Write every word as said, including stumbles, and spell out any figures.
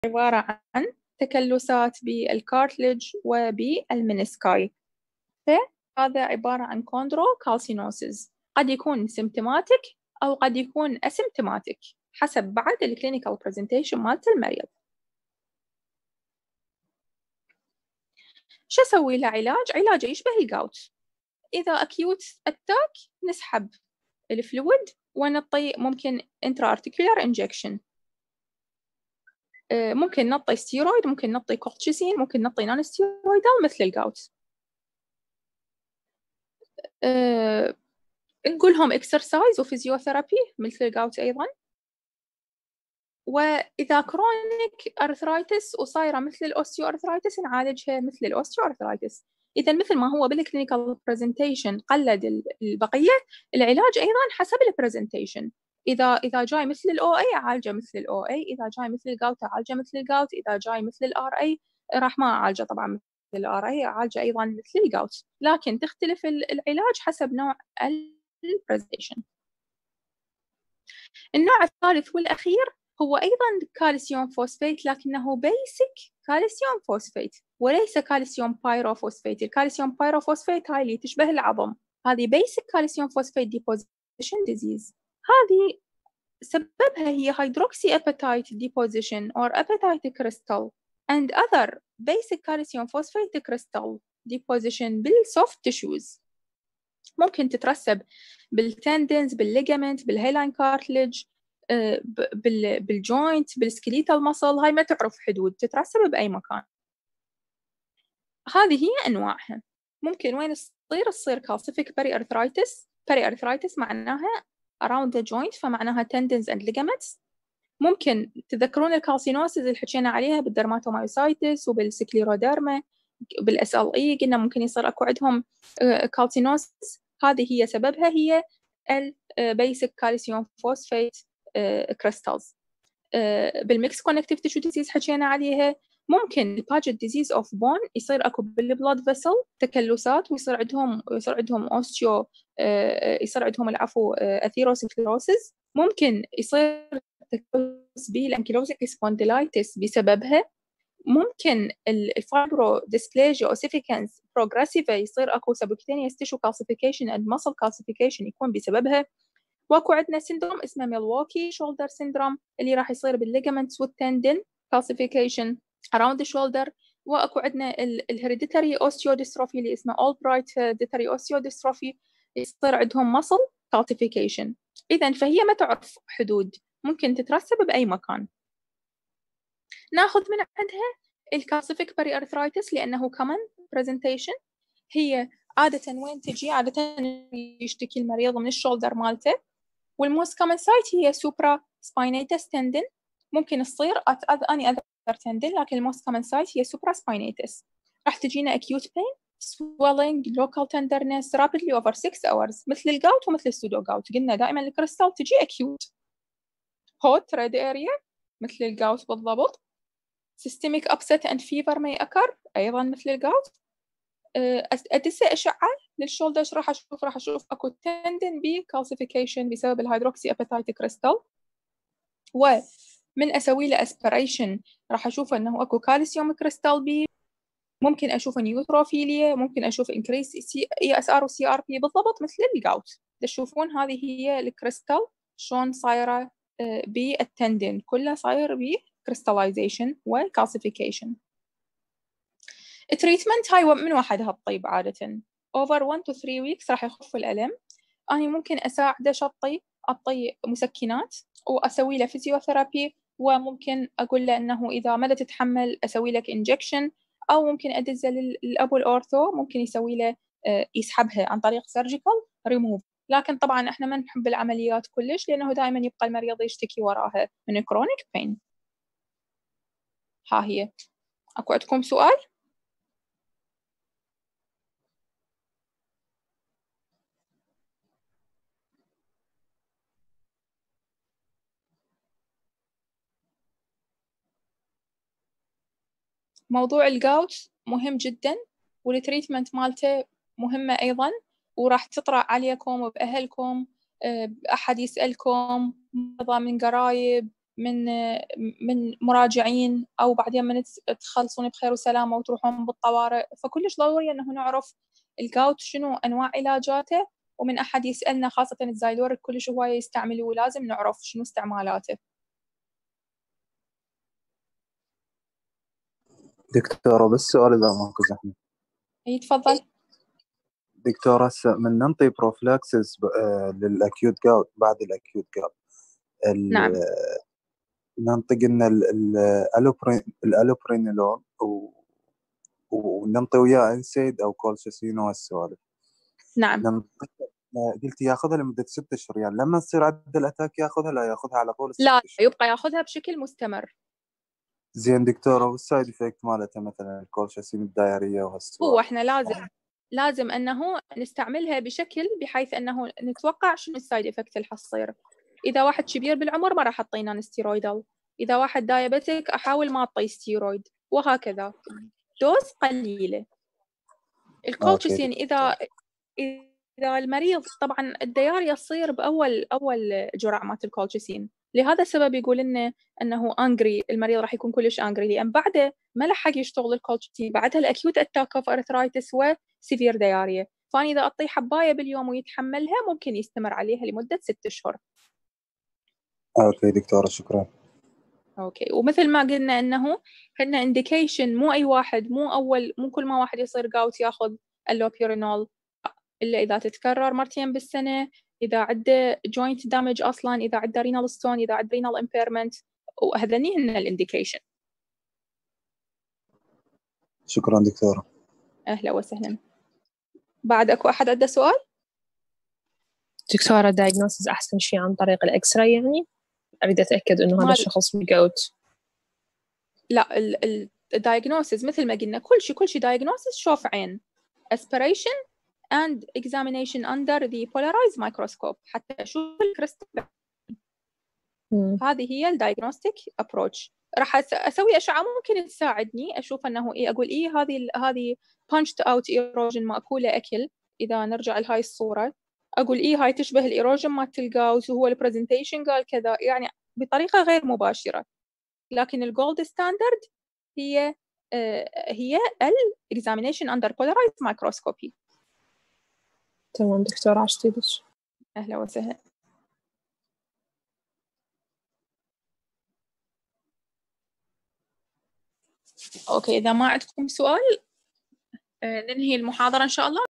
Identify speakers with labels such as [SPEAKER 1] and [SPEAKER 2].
[SPEAKER 1] عبارة عن تكلسات بالكارتلج وبالمنسكاي. فهذا عبارة عن كوندروكالسينوسيس، قد يكون سيمتوماتيك أو قد يكون أسيمتوماتيك حسب بعد الكلينيكال برزنتيشن مالت المريض. شو أسوي له علاج؟ علاجه يشبه الجاوت. إذا أكيوت أتاك نسحب الفلويد ونعطي ممكن انترا ارتيكولار انجكشن، ممكن نعطي ستيرويد، ممكن نعطي كورتيسين، ممكن نعطي نون ستيرويدال مثل الجاوت. أه نقول لهم اكسرسايز وفيزيوثيرابي مثل الجاوت أيضا. وإذا كرونيك أرثرايتس وصايرة مثل الأوستيو أرثرايتس نعالجها مثل الأوستيو أرثرايتس. إذا مثل ما هو بالكلينيكال برزنتيشن قلد البقية، العلاج أيضا حسب البرزنتيشن. إذا إذا جاي مثل الأو أي أعالجه مثل الأو أي، إذا جاي مثل الجاوت أعالجه مثل الجاوت، إذا جاي مثل الآر أي راح ما أعالجه طبعا مثل الآر أي، أعالجه أيضا مثل الجاوت، لكن تختلف العلاج حسب نوع البرزنتيشن. النوع الثالث والأخير هو أيضا كالسيوم فوسفات، لكنه بيسك كالسيوم فوسفات وليس كالسيوم بايروفوسفات. الكالسيوم بايروفوسفات هاي اللي تشبه العظم، هذه بيسك كالسيوم فوسفات deposition disease. هذه سببها هي hydroxy apatite deposition or apatite crystal and other basic calcium phosphate crystal deposition بالsoft tissues. ممكن تترسب بالتندنز، بالليجامنت، بالهيلاين كارتلج، بالجوينت، بالسكليتال ماسل. هاي ما تعرف حدود، تترسب بأي مكان. هذه هي أنواعها. ممكن وين تصير؟ تصير calcific periarthritis. periarthritis معناها around the joint، فمعناها tendons and ligaments. ممكن تذكرون الكالسينوسيس اللي حكينا عليها بالدرماتومايوسايتس وبالسكليروديرما بالاس ال اي، قلنا ممكن يصير اكو عندهم كالسينوسيس. هذه هي سببها هي البيسك كالسيوم فوسفات كريستالز. بالميكس كونكتيف تيشو ديزيز حكينا عليها. ممكن الباجت ديزيز اوف بون يصير اكو بالبلاد فيسل تكلسات ويصير عندهم يصير عندهم اوستيو يصير عندهم العفو اثيروسكليروسيس. ممكن يصير تكلس بالانكيلوزيك سبونديلايتس بسببها. ممكن الفايبرو ديسبليجيا اوسيفيكانس بروجريسيفا يصير اكو سبكتينيوس تيشو كالسيفيكيشن اند ماسل كالسيفيكيشن يكون بسببها. واكو عندنا سندروم اسمه ميلواكي شولدر سندروم اللي راح يصير بالليجامنتس والتندن كالسيفيكيشن around the shoulder. واكو عندنا الهيريديتري اوستيو ديستروفي اللي اسمه اولبرايت هيريديتري اوستيو ديستروفي يصير عندهم ماسل كالسيفيكيشن. اذا فهي ما تعرف حدود، ممكن تترسب باي مكان. ناخذ من عندها الكالسيفيك بري ارثرايتس لانه كمان برزنتيشن. هي عاده وين تجي؟ عاده يشتكي المريض من الشولدر مالته، والموست كومن سايت هي سوبرا سباينيتس تندن. ممكن تصير ات اني اذر تندن، لكن الموست كومن سايت هي سوبرا سباينيتس. راح تجينا acute pain swelling local tenderness rapidly over six hours مثل الجاوت ومثل السودو جاوت. قلنا دائما الكريستال تجي acute. hot red area مثل الجاوت بالضبط. systemic upset and fever may occur أيضا مثل الجاوت. أدسة أشعة للشولدر راح أشوف راح أشوف أكو تندن بي calcification بسبب الهيدروكسي أباتايت كريستال. ومن أسوي له أسبريشن راح أشوف أنه أكو كالسيوم كريستال بي. ممكن أشوف نيوتروفيليا، ممكن أشوف إنكريس إي إس آر وسي آر بي بالضبط مثل الجاوت. تشوفون هذه هي الكريستال شلون صايرة بالتندن، كلها صاير بكريستاليزيشن وكالسيفيكيشن. التريتمنت هاي من وحدها الطيب عادة over one to three weeks راح يخف الألم. أنا ممكن أساعده شطي أعطي مسكنات وأسوي له فيزيوثيرابي، وممكن أقول له أنه إذا ما تتحمل أسوي لك إنجكشن، أو ممكن أدزه للأبو الأورثو ممكن يسوي له يسحبها عن طريق سيرجيكال ريموف. لكن طبعا إحنا ما نحب العمليات كلش لأنه دائما يبقى المريض يشتكي وراها من كرونيك بين. ها هي. أكو عندكم سؤال؟ موضوع الجاوت مهم جدا، والتريتمنت مالته مهمة أيضا، وراح تطرأ عليكم وبأهلكم. أحد يسألكم مرضى من قرايب من من مراجعين أو بعدين من تخلصون بخير وسلامة وتروحون بالطوارئ. فكلش ضروري أنه نعرف الجاوت شنو أنواع علاجاته، ومن أحد يسألنا خاصة الزايلوريك كلش هواية يستعملوه ولازم نعرف شنو استعمالاته.
[SPEAKER 2] دكتورة بس سؤال إذا ماكو زحمة.
[SPEAKER 1] اي تفضل.
[SPEAKER 2] دكتورة هسه من ننطي بروفلاكسس للأكيوت جاوت بعد الأكيوت جاوت
[SPEAKER 1] نعم
[SPEAKER 2] ننطي قلنا الألوبرينولول وننطي وياه انسيد أو كولشيسين وهالسوالف.
[SPEAKER 1] نعم
[SPEAKER 2] ننطي قلت ياخذها لمدة ستة أشهر، يعني لما تصير عدة الأتاك ياخذها لا ياخذها على طول الست
[SPEAKER 1] لا
[SPEAKER 2] أشهر؟
[SPEAKER 1] يبقى ياخذها بشكل مستمر.
[SPEAKER 2] زين دكتورة والسايد افكت مالتها مثلا الكولشيسين الدايرية وهالسوالف؟
[SPEAKER 1] هو احنا لازم لازم انه نستعملها بشكل بحيث انه نتوقع شنو السايد افكت اللي حتصير. اذا واحد كبير بالعمر ما راح اعطينا ستيرويدال، اذا واحد دايابيتك احاول ما اعطي ستيرويد، وهكذا دوز قليله. الكولشيسين اذا اذا المريض طبعا الدياريا تصير باول اول جرعه مالت الكولشيسين، لهذا السبب يقول لنا انه انجري، المريض راح يكون كلش انجري لان بعده ما لحق يشتغل الكولشيسين، بعدها الاكيوت اتاك اوف ارثرايتس وسيفير دياريا. فانا اذا اعطيه حبايه باليوم ويتحملها ممكن يستمر عليها لمده ست اشهر.
[SPEAKER 2] اوكي دكتورة شكرا.
[SPEAKER 1] اوكي، ومثل ما قلنا انه هن انديكيشن، مو اي واحد، مو اول مو كل ما واحد يصير جاوت ياخذ اللوبيرينول، الا اذا تتكرر مرتين بالسنه، اذا عنده جوينت دامج اصلا، اذا عنده رينال ستون، اذا عنده رينال امبيرمنت، وهذني هن الانديكيشن.
[SPEAKER 2] شكرا دكتورة.
[SPEAKER 1] اهلا وسهلا. بعد اكو احد عنده سؤال؟
[SPEAKER 3] دكتورة diagnosis احسن شيء عن طريق الاكس راي، يعني اريد اتاكد انه هذا الشخص بالجوت.
[SPEAKER 1] لا الدايجنوسيس مثل ما قلنا كل شيء كل شيء دايجنوسيس شوف عين، aspiration and examination under the polarized microscope حتى اشوف الكريستال. هذه هي الدايجنوستيك ابروتش. راح اسوي اشعه ممكن تساعدني اشوف انه ايه، اقول ايه هذه هذه punched out erosion ماكوله اكل. اذا نرجع لهاي الصوره اقول ايه هاي تشبه الايروجن مالت الجاوت، وهو البرزنتيشن قال كذا، يعني بطريقه غير مباشره. لكن الجولد ستاندرد هي آه هي الاكزامينيشن اندر بولارايزد مايكروسكوبي.
[SPEAKER 3] تمام دكتورة عشتيدك.
[SPEAKER 1] اهلا وسهلا. اوكي اذا ما عندكم سؤال ننهي المحاضرة ان شاء الله.